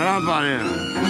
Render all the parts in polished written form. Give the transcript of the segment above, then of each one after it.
trampa, nena.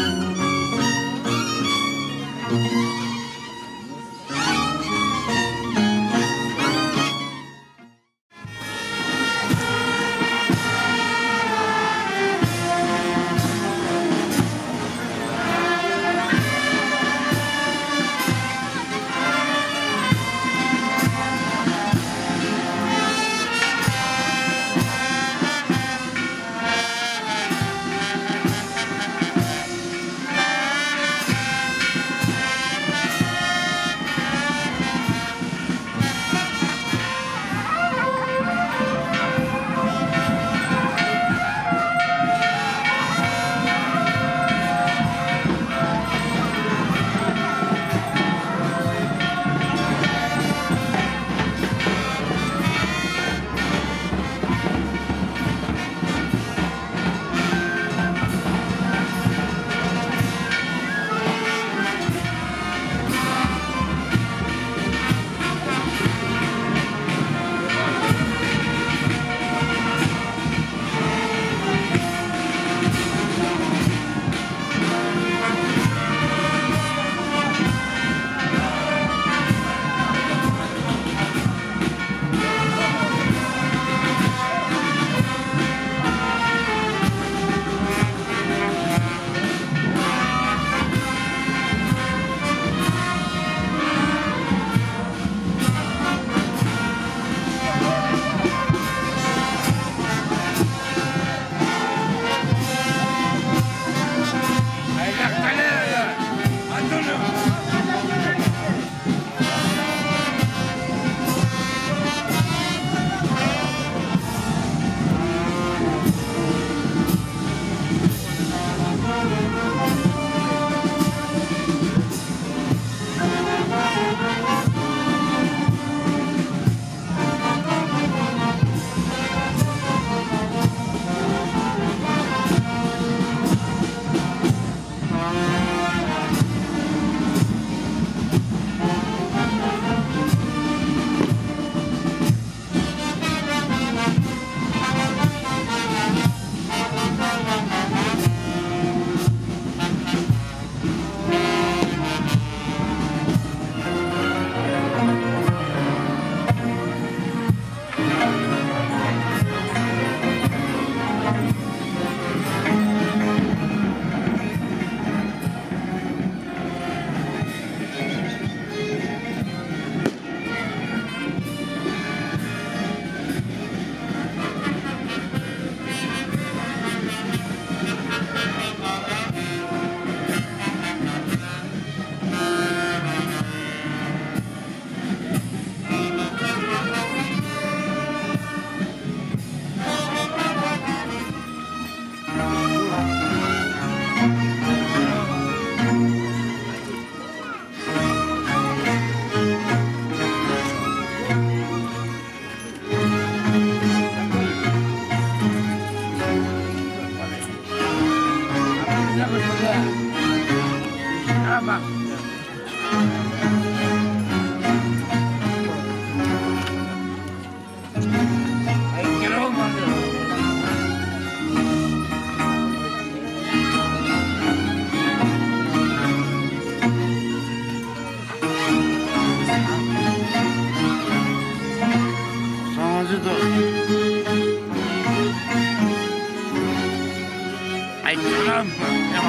Hay trampa,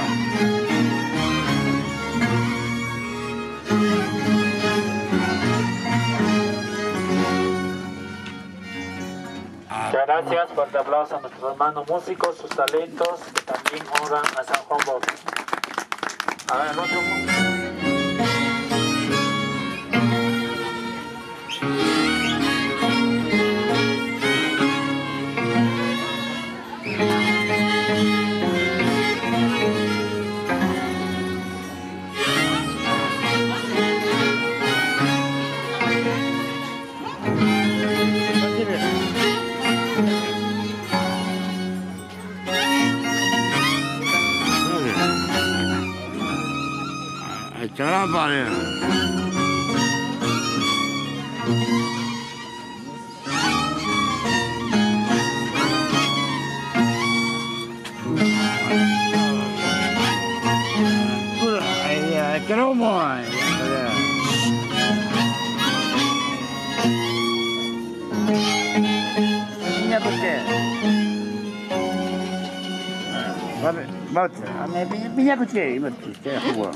Muchas gracias, fuerte aplauso a nuestros hermanos músicos, sus talentos que también honran a San Juan Bautista. A ver, otro trampa, nena. cromo. Niña coche. Vamos, niña coche, te jugo.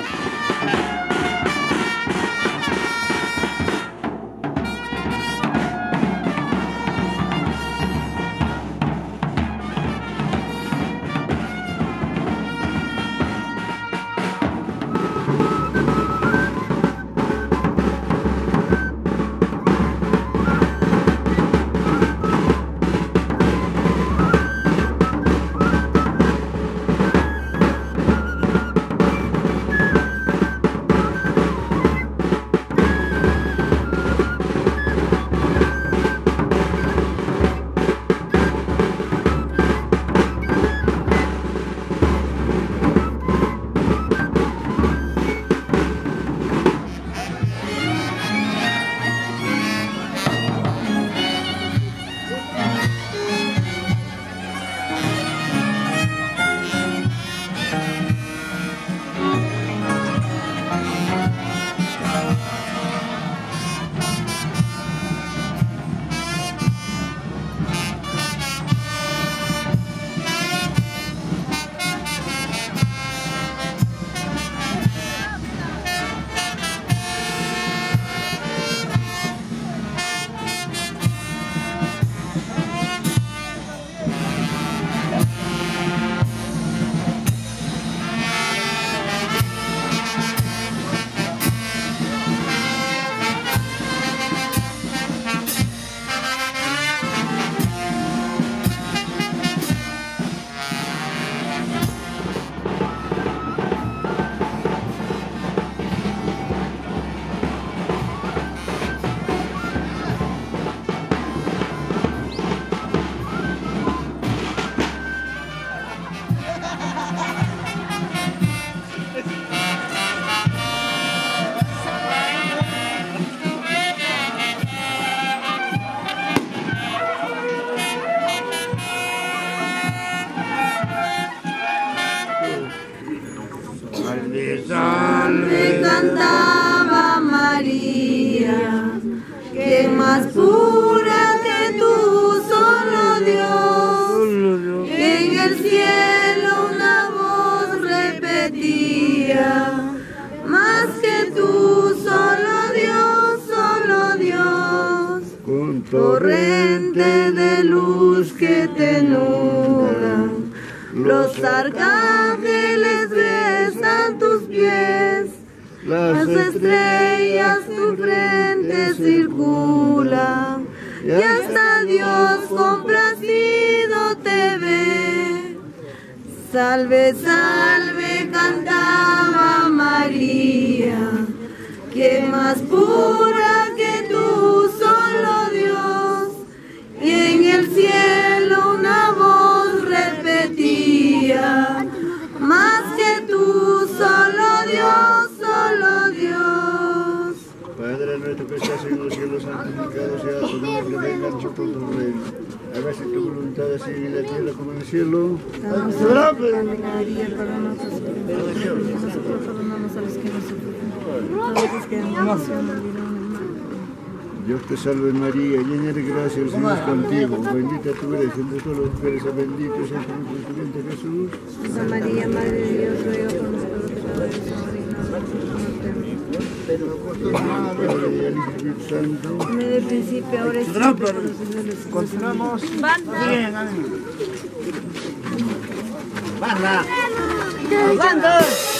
Salve cantaba María, que más pura que tú, solo Dios, que en el cielo una voz repetía, más que tú, solo Dios, Con torrente de luz que te nubla. Los arcángeles besan tus pies, las estrellas tu frente circula, y hasta Dios complacido te ve. Salve, salve, cantaba María, que más pura que tú, solo Dios, y en el cielo una voz repetía, más que tú, solo Dios, solo Dios. Padre nuestro que estás en los cielos, santificado sea tu nombre, venga a nosotros tu reino. Hágase tu voluntad así en la tierra como en el cielo. Danos hoy nuestro pan de cada día, perdona nuestros pecados, y nosotros perdonamos a los que nos ofenden. No dejes que nos olvidemos. Dios te salve María, llena de gracia, el Señor es contigo. Bendita tú eres entre todas las mujeres, bendito es el fruto de tu vientre Jesús. Santa María, Madre de Dios, ruega por nosotros pecadores, ahora y en la hora de nuestra muerte. Padre y al Espíritu Santo. En el principio, ahora y siempre, por los siglos de los siglos. Continuamos. ¡Banda! ¡Banda! ¡Banda!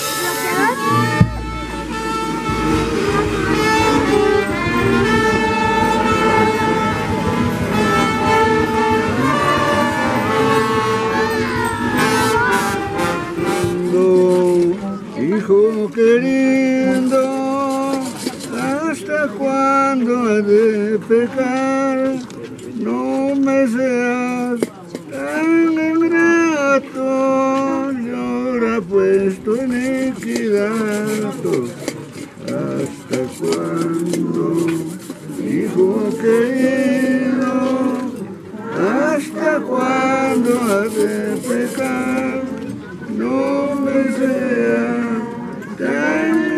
Hijo querido, ¿hasta cuándo he de pecar? No me seas tan ingrato, llora pues tu iniquidad. ¿Hasta cuándo, hijo querido? ¿Hasta cuándo he de pecar? No me sea tan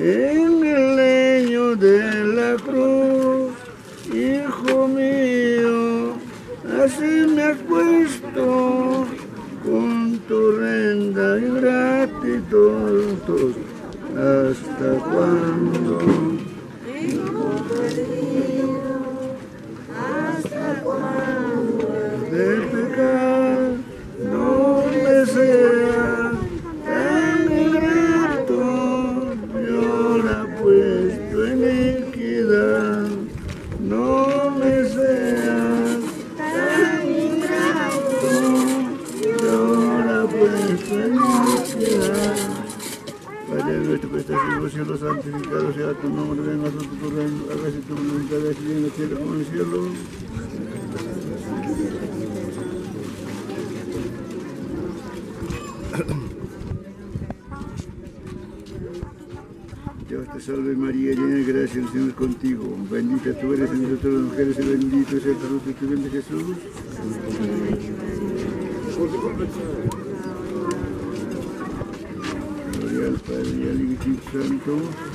en el leño de la cruz, hijo mío, así me acuesto con tu renda y gratitud. ¿Hasta cuándo? Hijo querido, ¿hasta cuándo? De pecar no me sea tan ingrato, yo la he puesto en equidad, no me seas tan ingrato, yo la he puesto en equidad. Padre nuestro que estás en los cielos, santificado sea tu nombre, venga a tu reino, hágase tu voluntad aquí en la tierra como en el cielo. Dios te salve María, llena de gracia, el Señor es contigo. Bendita tú eres entre todas las mujeres y bendito es el fruto de tu vientre Jesús. Gloria al Padre y al Espíritu Santo.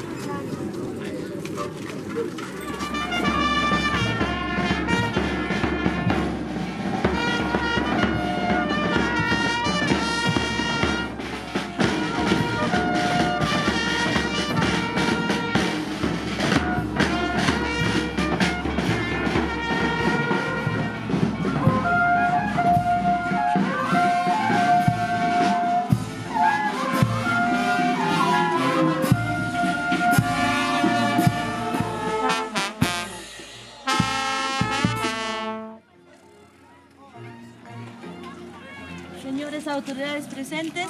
Señores autoridades presentes,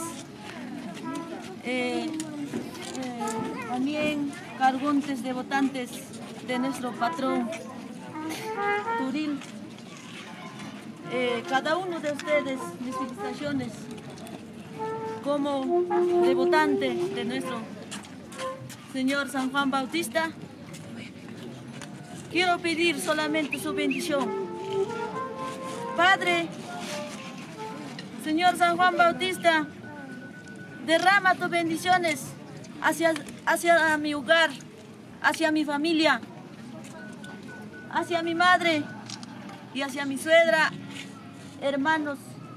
también cargontes de votantes de nuestro patrón Turil, cada uno de ustedes, mis felicitaciones como de votante de nuestro Señor San Juan Bautista. Quiero pedir solamente su bendición. Padre, Señor San Juan Bautista, derrama tus bendiciones hacia mi hogar, hacia mi familia, hacia mi madre y hacia mi suegra, hermanos.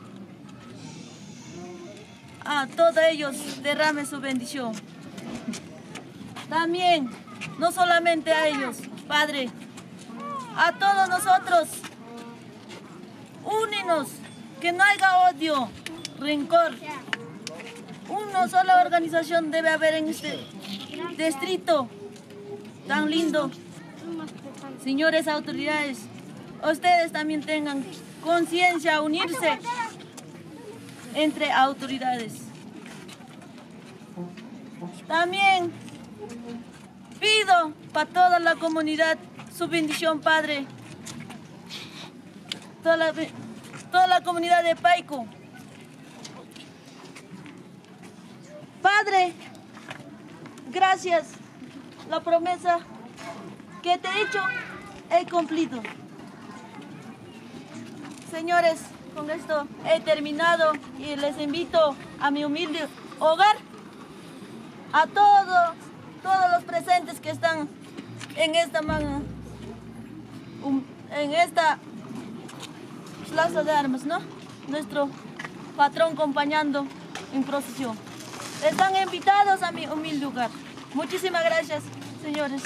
A todos ellos derrame su bendición. También, no solamente a ellos, Padre, a todos nosotros, únenos. Que no haya odio, rencor. Una sola organización debe haber en este distrito tan lindo. Señores autoridades, ustedes también tengan conciencia, unirse entre autoridades. También pido para toda la comunidad su bendición, Padre. Toda la comunidad de Paico. Padre, gracias. La promesa que te he hecho, he cumplido. Señores, con esto he terminado y les invito a mi humilde hogar, a todos los presentes que están en esta Plaza de Armas, ¿no? Nuestro patrón acompañando en procesión. Están invitados a mi humilde hogar. Muchísimas gracias, señores.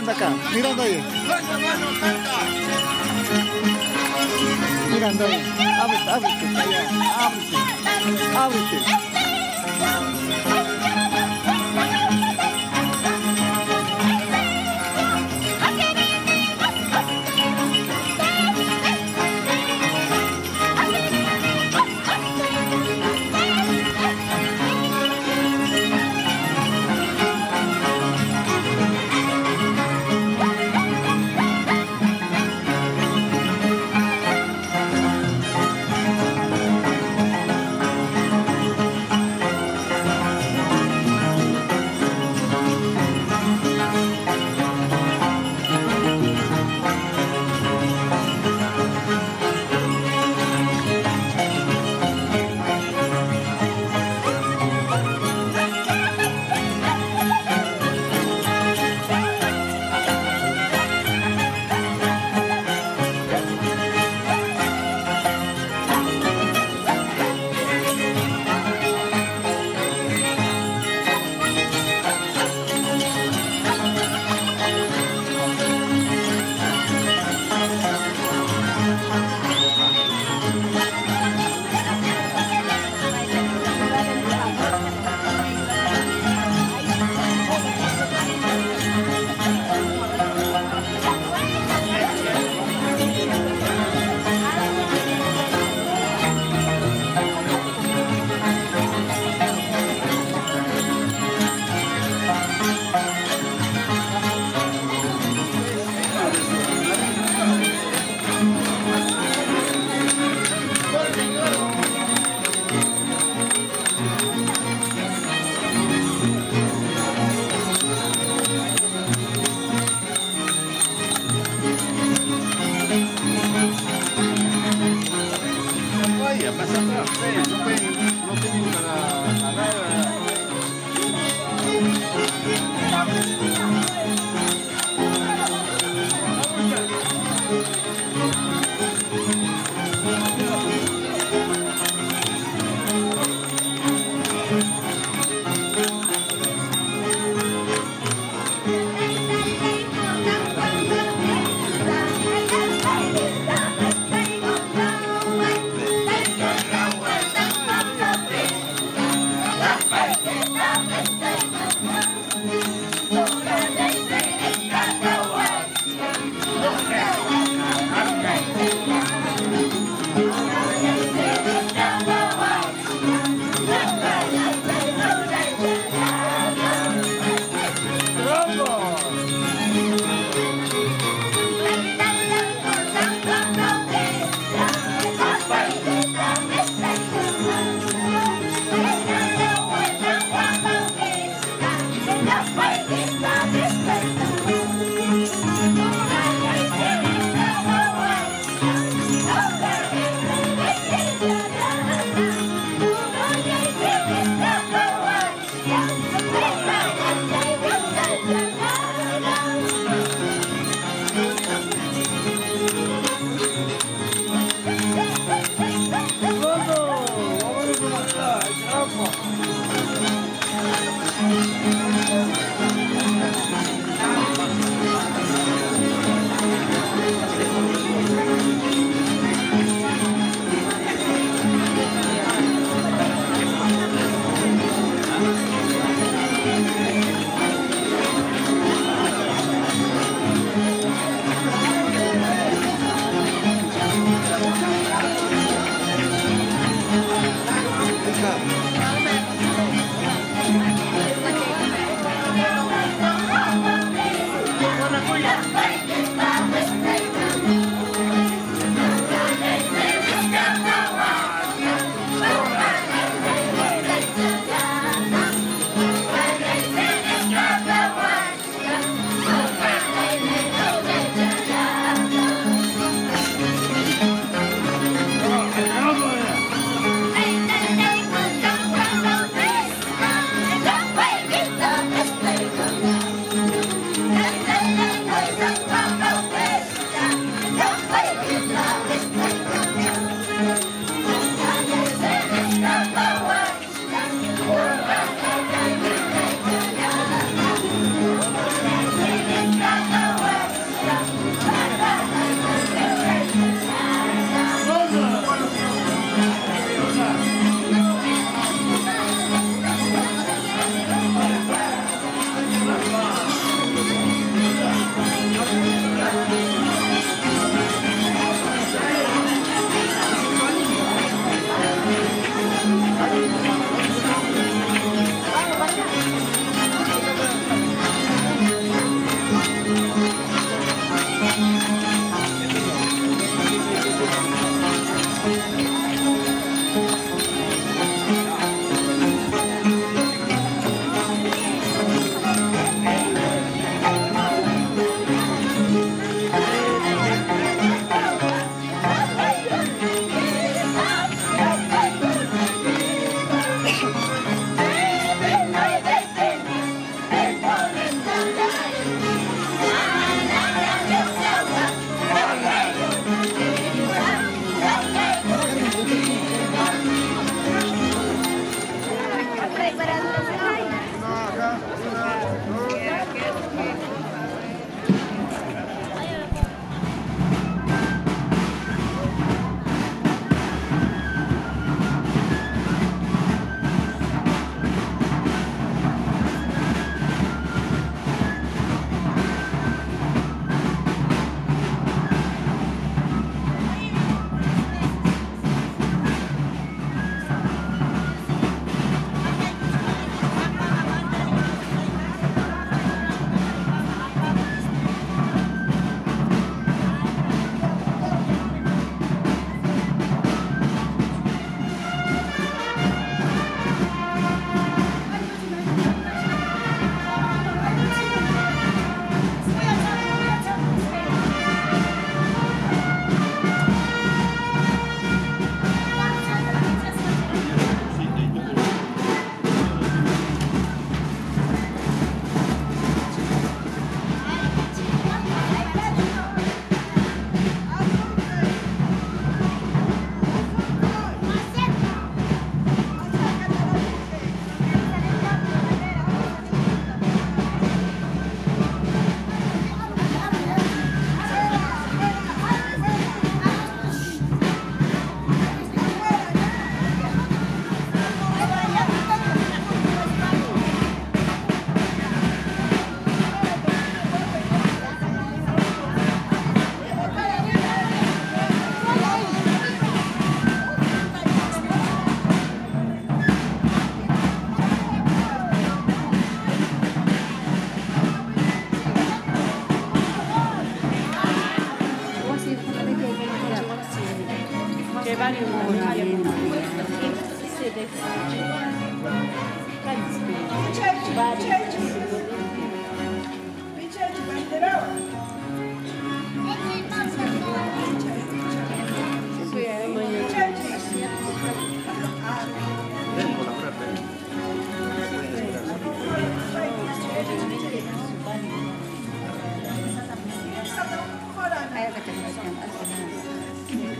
mirando acá, mirando ahí. Mirando ahí. Ábrete, ábrete, allá, ábrete, ábrete.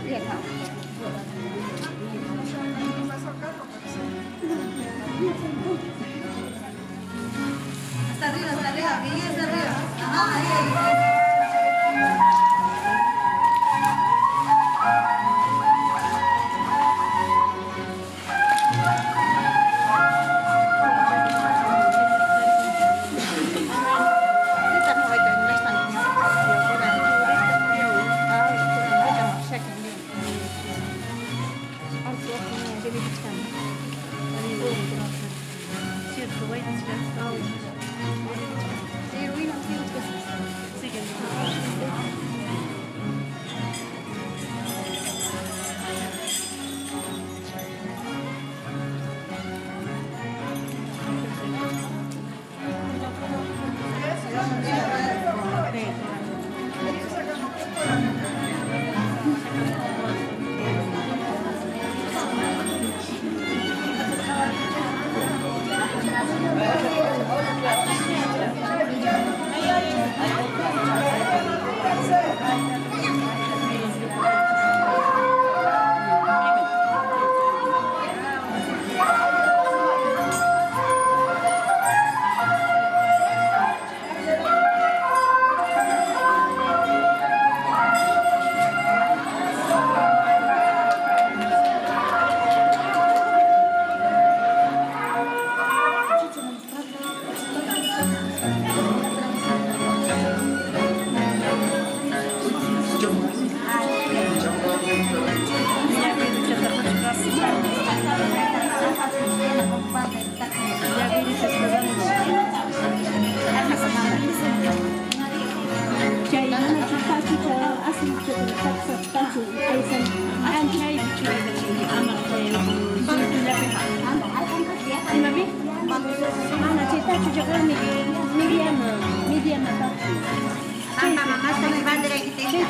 hasta arriba, bien hasta arriba. Ajá, ahí.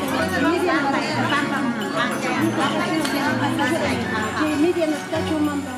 Median statue